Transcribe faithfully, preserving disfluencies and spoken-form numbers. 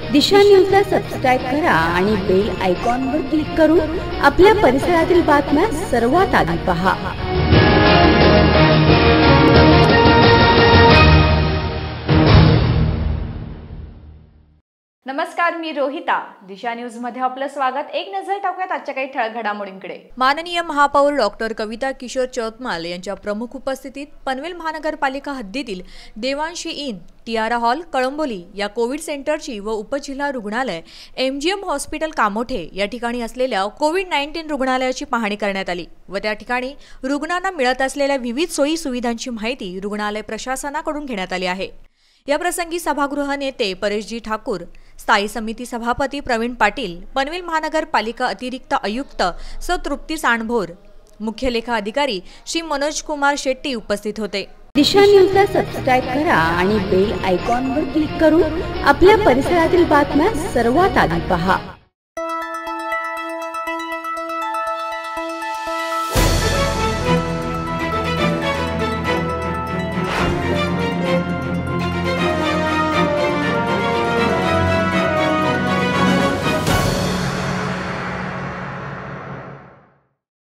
दिशा न्यूजला सबस्क्राईब करा आणि बेल आयकॉनवर क्लिक करून आपल्या परिसरातील बातम्या सर्वात आधी पहा। नमस्कार, मी रोहिता। दिशा न्यूज मध्ये आपलं स्वागत। एक नजर टाकूयात आजच्या काही ठळक घडामोडींकडे। माननीय महापौर डॉक्टर कविता किशोर चौतमाल यांच्या प्रमुख उपस्थितीत पनवेल महानगरपालिका हद्दीतील Devanshi inn, Tiara hall, Kalamboli या कोविड सेंटरची व उपजिल्हा रुग्णालय एमजीएम हॉस्पिटल कामोठे या ठिकाणी असलेल्या कोविड नाईन्टीन रुग्णालयाची पाहणी करण्यात आली व त्या ठिकाणी रुग्णांना मिळत असलेल्या विविध सोयी सुविधांची माहिती रुग्णालय प्रशासनाकडून घेण्यात आली आहे। या प्रसंगी सभागृह नेते परेशजी ठाकूर, स्थायी समिती सभापती प्रवीण पाटील, पनवेल महानगरपालिका अतिरिक्त आयुक्त स तृप्ती सांडभोर, मुख्य लेखा अधिकारी श्री मनोज कुमार शेट्टी उपस्थित होते। दिशा न्यूजला सबस्क्राईब करा आणि बेल आयकॉनवर क्लिक करून आपल्या परिसरातील बातम्या सर्वात आधी पहा।